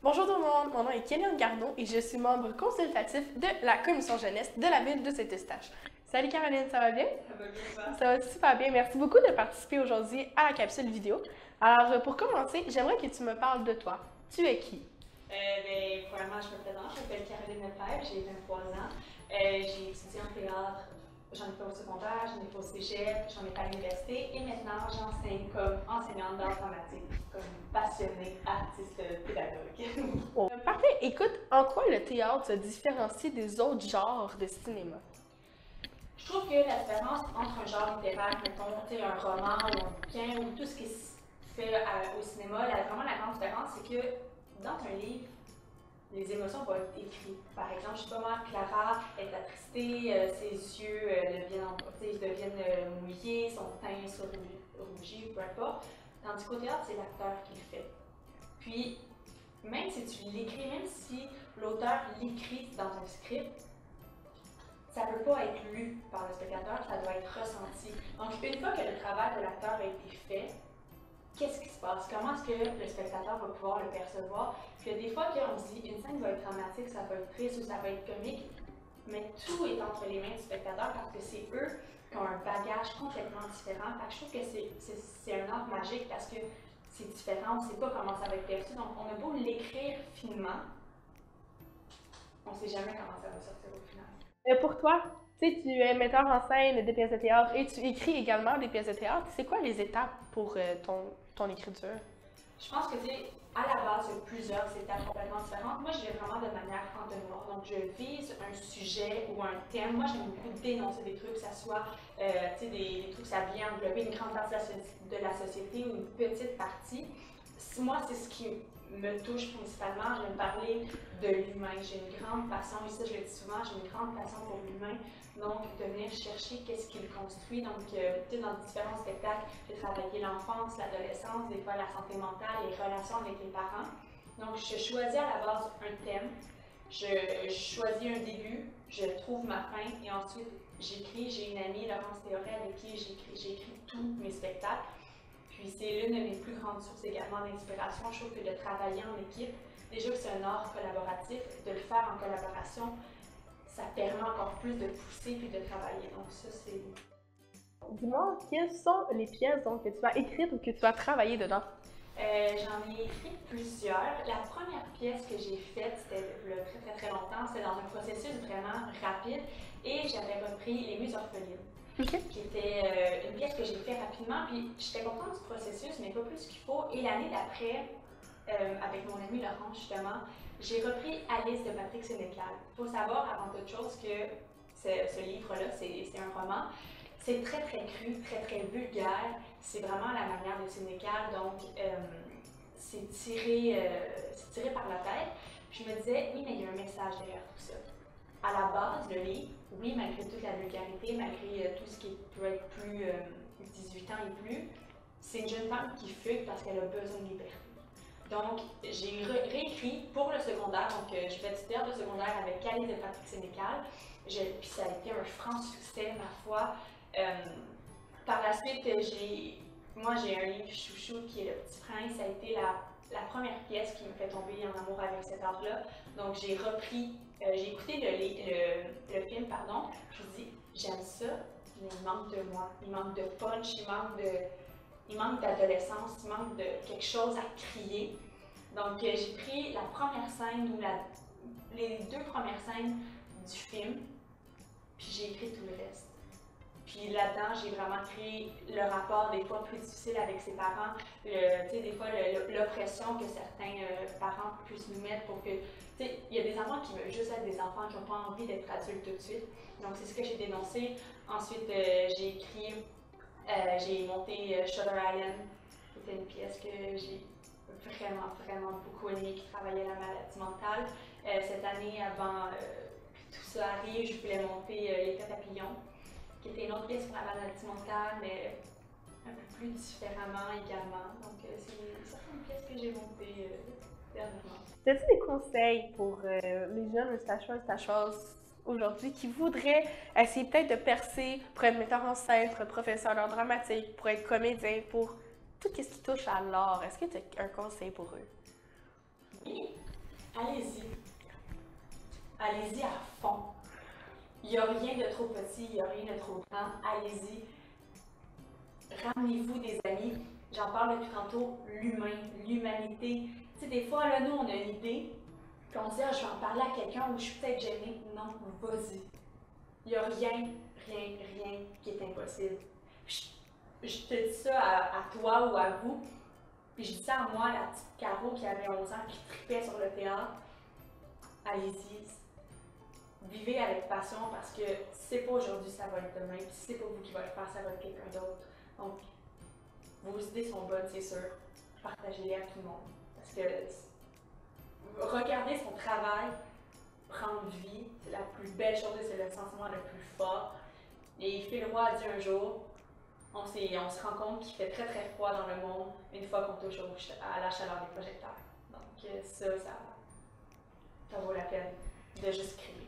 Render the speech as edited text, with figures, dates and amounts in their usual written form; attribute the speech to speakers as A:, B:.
A: Bonjour tout le monde, mon nom est Kéliane Garneau et je suis membre consultatif de la commission jeunesse de la ville de Saint-Eustache. Salut Caroline, ça va bien?
B: Ça va bien, ça?
A: Ça va super bien, merci beaucoup de participer aujourd'hui à la capsule vidéo. Alors pour commencer, j'aimerais que tu me parles de toi. Tu es qui?
B: Premièrement, je me présente, je m'appelle Caroline Lefebvre, j'ai 23 ans. J'ai étudié en théâtre, j'en ai fait au secondaire, j'en ai fait au cégep, j'en ai fait à l'université et maintenant j'enseigne comme enseignante d'art dramatique, comme passionnée artiste pédagogue.
A: Parfait, écoute, en quoi le théâtre se différencie des autres genres de cinéma?
B: Je trouve que la différence entre un genre littéraire, mettons, un roman ou un bouquin ou tout ce qui se fait au cinéma, vraiment la grande différence, c'est que dans un livre, les émotions vont être écrites. Par exemple, je sais pas moi, Clara est attristée, ses yeux deviennent mouillés, son teint se rougit, peu importe. Tandis qu'au théâtre, c'est l'acteur qui le fait. Puis, même si tu l'écris, même si l'auteur l'écrit dans un script, ça ne peut pas être lu par le spectateur, ça doit être ressenti. Donc, une fois que le travail de l'acteur a été fait, qu'est-ce qui se passe? Comment est-ce que le spectateur va pouvoir le percevoir? Puis des fois qu'on se dit, une scène va être dramatique, ça va être triste ou ça va être comique, mais tout est entre les mains du spectateur parce que c'est eux qui ont un bagage complètement différent. Fait que je trouve que c'est un art magique parce que c'est différent, on ne sait pas comment ça va être perçu. Donc, on a beau l'écrire finement, on ne sait jamais comment ça va sortir au final.
A: Pour toi, tu es metteur en scène de pièces de théâtre et tu écris également des pièces de théâtre. C'est quoi les étapes pour ton écriture?
B: Je pense que, à la base, il y a plusieurs étapes complètement différentes. Moi, je vais vraiment de manière entonnoir. Donc, je vise un sujet ou un thème. Moi, j'aime beaucoup dénoncer des trucs, que ce soit des trucs, ça vient englober une grande partie de la société ou une petite partie. Moi, c'est ce qui me touche principalement. J'aime parler de l'humain. J'ai une grande passion, et ça, je le dis souvent, j'ai une grande passion pour l'humain. Donc, de venir chercher qu'est-ce qu'il construit. Donc, dans différents spectacles, j'ai travaillé l'enfance, l'adolescence, des fois la santé mentale, les relations avec les parents. Donc, je choisis à la base un thème, je choisis un début, je trouve ma fin et ensuite j'écris. J'ai une amie, Laurence Théoret, avec qui j'écris tous mes spectacles. Puis, c'est l'une de mes plus grandes sources également d'inspiration. Je trouve que de travailler en équipe, déjà que c'est un art collaboratif, de le faire en collaboration, ça permet encore plus de pousser puis de travailler. Donc ça, c'est...
A: Dis-moi, quelles sont les pièces que tu as écrites ou que tu as travaillé dedans?
B: J'en ai écrit plusieurs. La première pièce que j'ai faite, c'était très longtemps, c'était dans un processus vraiment rapide et j'avais repris Les Muses orphelines.
A: Okay.
B: Qui était une pièce que j'ai faite rapidement, puis j'étais contente du processus, mais pas plus qu'il faut. Et l'année d'après, avec mon ami Laurent, justement, j'ai repris Alice de Patrick Sénécal. Il faut savoir, avant toute chose, que ce livre-là, c'est un roman. C'est très cru, très vulgaire. C'est vraiment la manière de Sénécal, donc c'est tiré par la tête. Puis je me disais, oui, mais il y a un message derrière tout ça. À la base, le livre, oui, malgré toute la vulgarité, malgré tout ce qui peut être plus 18 ans et plus, c'est une jeune femme qui fugue parce qu'elle a besoin de liberté. Donc, j'ai réécrit pour le secondaire, donc je fais du théâtre de secondaire avec Alice de Patrick Sénécal, puis ça a été un franc succès, ma foi. Par la suite, j'ai un livre chouchou qui est Le Petit Prince, ça a été la première pièce qui me fait tomber en amour avec cet art-là. Donc, j'ai écouté le film, pardon, je me dis, j'aime ça, mais il manque de moi, il manque de punch, il manque d'adolescence, il manque de quelque chose à crier. Donc, j'ai pris la première scène ou les deux premières scènes du film, puis j'ai écrit tout le reste. Puis là-dedans, j'ai vraiment créé le rapport des fois plus difficile avec ses parents, des fois l'oppression que certains parents puissent nous mettre pour que, il y a des enfants qui veulent juste être des enfants, qui n'ont pas envie d'être adultes tout de suite. Donc c'est ce que j'ai dénoncé. Ensuite, j'ai monté Shutter Island, qui était une pièce que j'ai vraiment beaucoup aimée, qui travaillait la maladie mentale. Cette année, avant que tout ça arrive, je voulais monter L'Effet papillon, qui était une autre pièce pour la maladie mentale, mais un peu plus différemment également. Donc, c'est certaines pièces que j'ai montées dernièrement.
A: As-tu des conseils pour les jeunes stacheuses aujourd'hui qui voudraient essayer peut-être de percer pour être metteur en scène, pour être professeur d'art dramatique, pour être comédien, pour tout ce qui touche à l'art? Est-ce que tu as un conseil pour eux?
B: Oui, allez-y. Allez-y à fond. Il n'y a rien de trop petit, il n'y a rien de trop grand. Allez-y. Ramenez-vous des amis. J'en parle depuis tantôt, l'humain, l'humanité. Tu sais, des fois, là, nous, on a une idée, puis on se dit, ah, je vais en parler à quelqu'un où je suis peut-être gênée. Non, vas-y. Il n'y a rien qui est impossible. Je te dis ça à toi ou à vous, puis je dis ça à moi, la petite Caro qui avait 11 ans, qui tripait sur le théâtre. Allez-y. Vivez avec passion parce que si c'est pas aujourd'hui, ça va être demain. Puis si c'est pas vous qui va le faire, ça va être quelqu'un d'autre. Donc, vos idées sont bonnes, c'est sûr. Partagez-les à tout le monde. Parce que regarder son travail prendre vie, c'est la plus belle chose et c'est le sentiment le plus fort. Et Phil Roy a dit un jour, on se rend compte qu'il fait très très froid dans le monde une fois qu'on touche à la chaleur des projecteurs. Donc ça vaut la peine de juste crier.